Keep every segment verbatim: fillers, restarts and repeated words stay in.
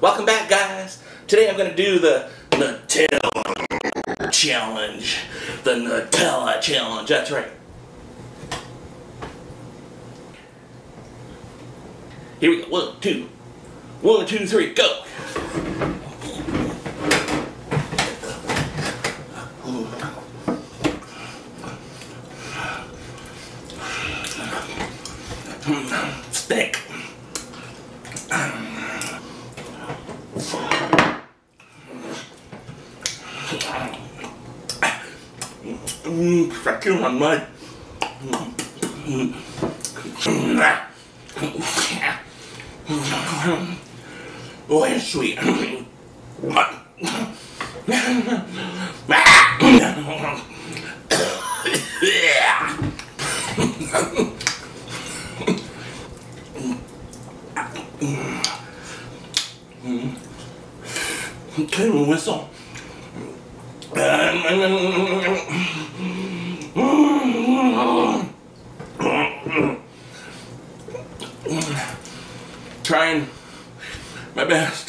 Welcome back, guys. Today I'm going to do the Nutella challenge. The Nutella challenge, that's right. Here we go. One, two. One, two, three, go. Stick. Mmm, stuck in my mud. Oh, it's sweet. Okay, we'll whistle. Trying my best.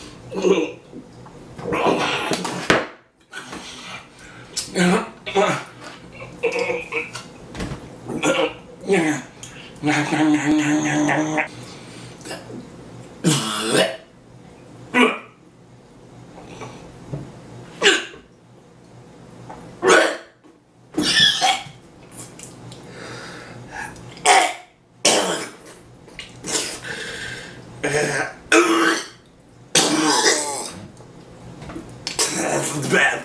That's bad.